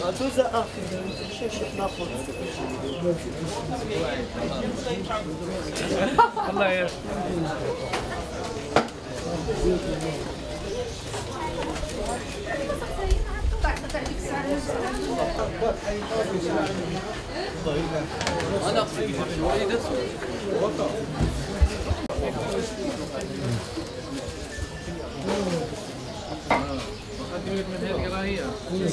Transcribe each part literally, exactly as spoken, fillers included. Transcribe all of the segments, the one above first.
دوزة اخي شوف شوف ناخذ الله يا انا خفيف شويه لك من هذه القرايه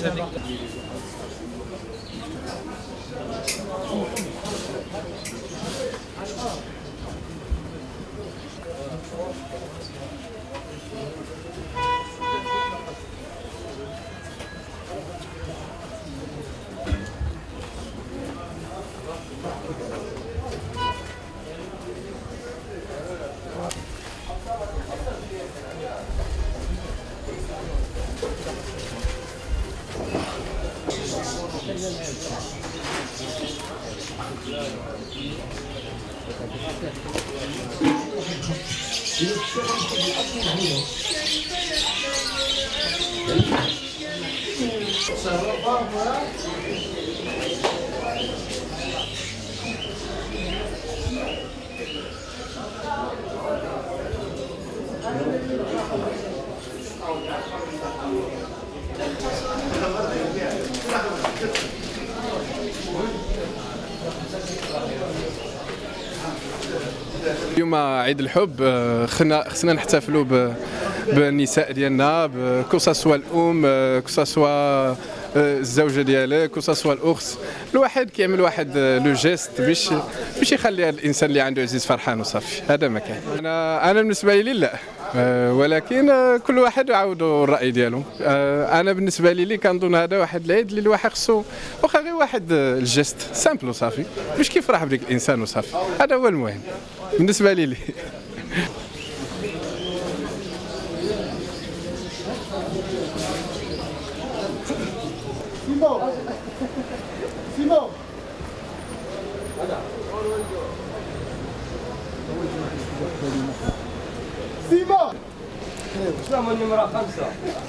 اليوم عيد الحب، خصنا خصنا نحتفلوا بالنساء ديالنا، كو سوا الام، كو سوا الزوجه ديالك، كو سوا الاخت. الواحد كيعمل واحد لو جيست باش باش يخلي هذا الانسان اللي عنده عزيز فرحان وصافي. هذا ما كاين. انا انا بالنسبه لي لا، ولكن كل واحد عاودوا الراي ديالو. انا بالنسبه لي كنظن هذا واحد العيد اللي الواحد خصو واخا غير واحد الجيست سامبل وصافي باش كيفرح بديك الانسان وصافي. هذا هو المهم بالنسبه لي. سيمون سيمون سيمون شنو هو النمرة خمسة؟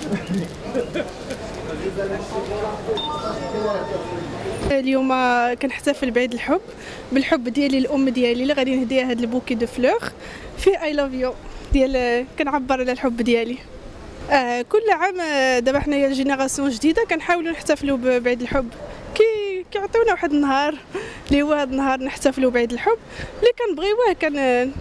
اليوم كنحتفل بعيد الحب بالحب ديالي الام ديالي اللي غادي نهديها هاد البوكي دو فلور في اي لاف يو ديال كنعبر على الحب ديالي. آه كل عام دابا حنايا الجينيراسيون جديده كنحاولوا نحتفلوا بعيد الحب، كي كيعطيونا واحد النهار اللي هو هذا النهار نحتفلوا بعيد الحب اللي كنبغيوه. كان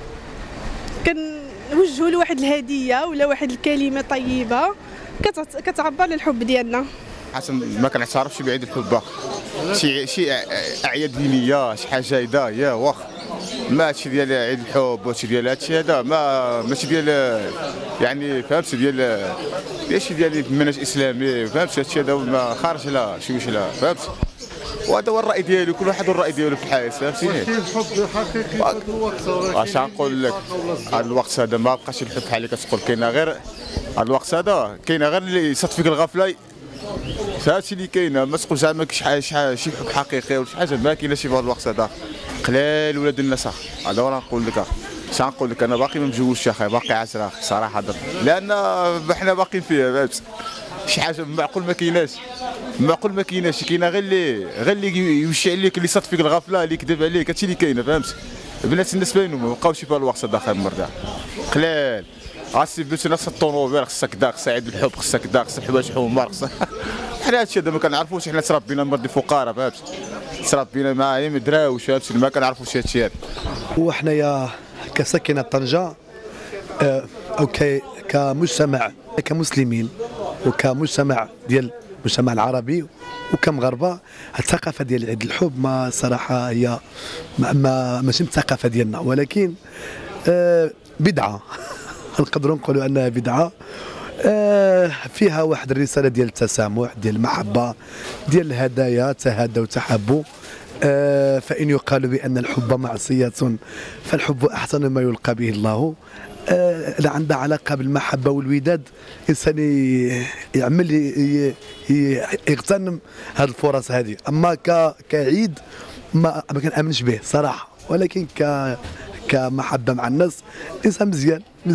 كنوجهوا له واحد الهديه ولا واحد الكلمه طيبه كتعبر على الحب ديالنا. حسن ما كنعترفش بعيد الحب باقي، شي شي اعياد دينيه شي حاجه هيدا يا واخ، ما هادشي ديال عيد الحب وهادشي ديال هادشي هذا ما ماشي ديال يعني فهمت ديال ماشي ديال المنهج الاسلامي فهمت. هادشي هذا ما خارج لا شي واش لا فهمت. وهذا هو الراي ديالو، كل واحد والراي ديالو في الحياه فهمتيني. الحب حقيقي اش غنقول لك، هذا الوقت هذا ما بقاش الحب بحال اللي كتقول، كاينه غير هذا الوقت هذا كاينه غير اللي يصاد فيك الغفله. هادشي اللي كاينه، ما تقول زعما شي شي حب حقيقي ولا شي حاجه ما كايناش في هذا الوقت هذا. قلال ولاد الناس اخ، هذا هو نقول لك. اش غنقول لك، انا باقي ما مجوجش اخي، باقي عاشر اخي صراحه در. لان حنا باقيين فيها فهمت. شي حاجه معقول ما كايناش، معقول ما كايناش، كاينه غير اللي غير اللي يوشع عليك، اللي صاد فيك الغفله، اللي يكذب عليك، هادشي اللي كاينه فهمت. البنات الناس باينين ما بقاوش في الوقت هذا خير مرة قلال. غاسي بنت ناس الطوموبيل خصك دا، خصها عيد الحب خصك دا، خصك حوايج حمار خصك. حنا هادشي هذا ما كنعرفوش، حنا تربينا مرضي فقراء فهمت، تربينا مع ما دراوش فهمت، ما كنعرفوش هادشي هذا. وحنايا كساكنه طنجه او كمجتمع كمسلمين وكمجتمع ديال المجتمع العربي وكمغاربه، الثقافه ديال عيد الحب ما صراحه هي ما, ما ماشي من الثقافه ديالنا، ولكن آه بدعه نقدروا نقولوا انها بدعه آه فيها واحد الرساله ديال التسامح، ديال المحبه، ديال الهدايا، تهادوا وتحابوا. آه فإن يقال بأن الحب معصية فالحب أحسن ما يلقى به الله. آه عندها علاقة بالمحبة والوداد، إنسان يعمل يغتنم هذه الفرص هذه. أما كعيد ما ما كنأمنش به صراحة، ولكن ك كمحبة مع الناس إنسان مزيان مزيان.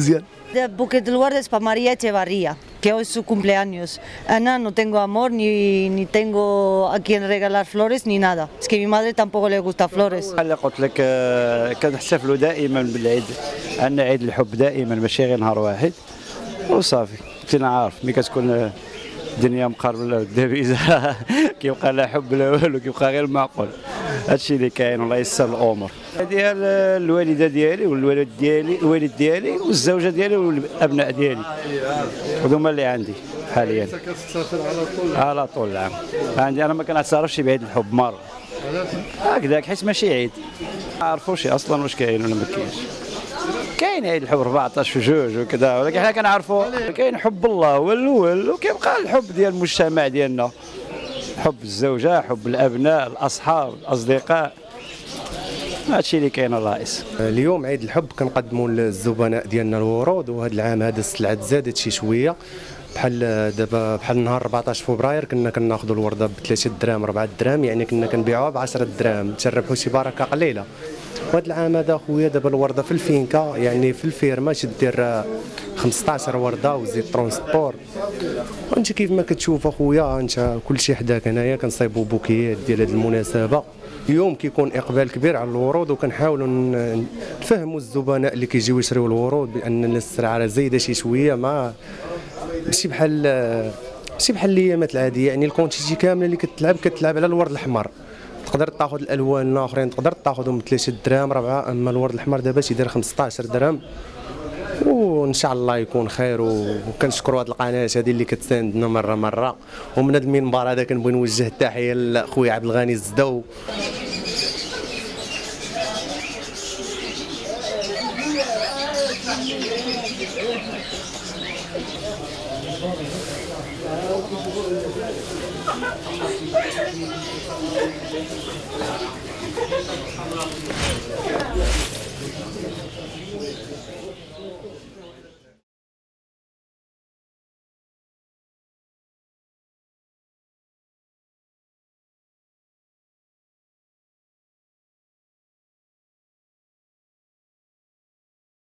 The bouquet del guarda es para María Echevarría, que hoy es su cumpleaños. Ana, no tengo amor, ni, ni tengo a quien regalar flores, ni nada. Es que a mi madre tampoco le gusta flores. اللي قلت لك كنحتفلوا دائما بالعيد، عندنا عيد الحب دائما ماشي غير نهار واحد وصافي. كنت عارف ملي كتكون الدنيا مقاربه للدبيزه كيبقى لا حب لا والو، كيبقى غير معقول. هادشي اللي كاين، الله يسر الامور. ديال الوالده ديالي والوالد ديالي الوالد ديالي والزوجه ديالي والابناء ديالي، هذوما اللي عندي حاليا. انت كتسافر على طول؟ على طول العام عندي. انا ما كنعترفش بعيد الحب مره هكذاك، حيت ماشي عيد، ما عرفوش اصلا واش كاين ولا ما كاينش. كاين عيد الحب أربعطاش في جوج وكذا، ولكن حنا كنعرفوا كاين حب الله هو الاول، وكيبقى الحب ديال المجتمع ديالنا، حب الزوجه، حب الابناء، الاصحاب، الاصدقاء، هادشي اللي كاين الرئيس. اليوم عيد الحب كنقدموا للزبناء ديالنا الورود، وهذا العام هذا السلعه تزادت شي شويه، بحال دابا بحال نهار أربعطاش فبراير كنا كناخذوا الورده ب ثلاثة دراهم أربعة دراهم، يعني كنا كنبيعوها ب عشرة دراهم، تربحوا شي بركه قليله. وهذا العام هذا خويا دابا الورده في الفينكا، يعني في الفيرما تدير خمسطاش ورده وزيد ترونسبور. وانت كيف ما كتشوف اخويا انت كلشي حداك هنايا كنصايبوا بوكيات ديال هذه المناسبه. اليوم كيكون اقبال كبير على الورود، وكنحاولوا نفهموا الزبناء اللي كيجيو يشريوا الورود بان السعر زايده شي شويه، ما ماشي بحال ماشي بحال الايامات العاديه، يعني الكونتيتي كامله اللي كتلعب كتلعب على الورد الاحمر. تقدر تاخذ الالوان الاخرين تقدر تاخذهم ب ثلاثة دراهم ربعه، اما الورد الاحمر دابا تيدير خمسطاش درهم. وان شاء الله يكون خير، وكنشكروا هذه القناه هذه اللي كتساندنا مره مره. ومن هذا المنبر هذا كنبغي نوجه التحيه لخويا عبد الغني الزدو.